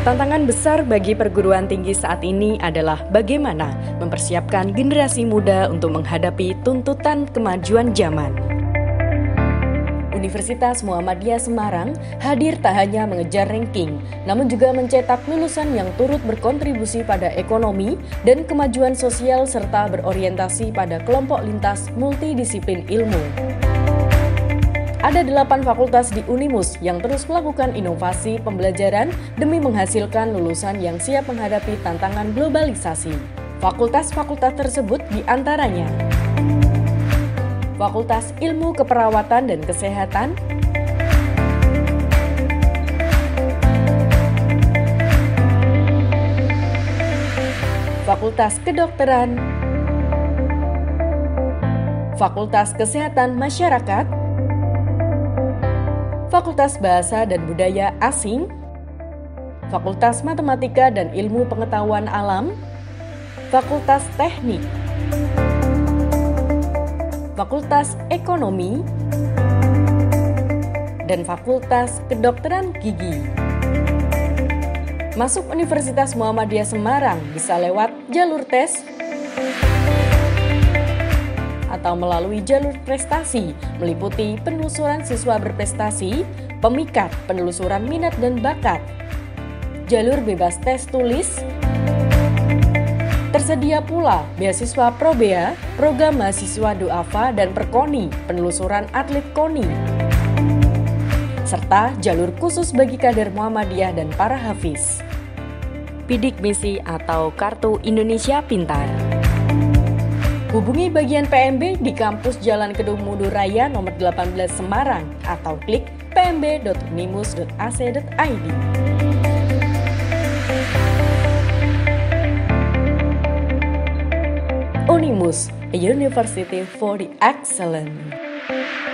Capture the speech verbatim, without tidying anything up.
Tantangan besar bagi perguruan tinggi saat ini adalah bagaimana mempersiapkan generasi muda untuk menghadapi tuntutan kemajuan zaman. Universitas Muhammadiyah Semarang hadir tak hanya mengejar ranking, namun juga mencetak lulusan yang turut berkontribusi pada ekonomi dan kemajuan sosial serta berorientasi pada kelompok lintas multidisiplin ilmu. Ada delapan fakultas di Unimus yang terus melakukan inovasi pembelajaran demi menghasilkan lulusan yang siap menghadapi tantangan globalisasi. Fakultas-fakultas tersebut diantaranya Fakultas Ilmu Keperawatan dan Kesehatan, Fakultas Kedokteran, Fakultas Kesehatan Masyarakat, Fakultas Bahasa dan Budaya Asing, Fakultas Matematika dan Ilmu Pengetahuan Alam, Fakultas Teknik, Fakultas Ekonomi, dan Fakultas Kedokteran Gigi. Masuk Universitas Muhammadiyah Semarang bisa lewat jalur tes atau melalui jalur prestasi, meliputi penelusuran siswa berprestasi, pemikat, penelusuran minat dan bakat, jalur bebas tes tulis. Tersedia pula beasiswa Probea, program mahasiswa Duafa dan Perkoni, penelusuran atlet KONI, serta jalur khusus bagi kader Muhammadiyah dan para hafiz. Bidik misi atau Kartu Indonesia Pintar. Hubungi bagian P M B di kampus Jalan Kedung Mundur Raya nomor delapan belas Semarang atau klik p m b dot unimus dot a c dot i d. Unimus, a university for the excellent.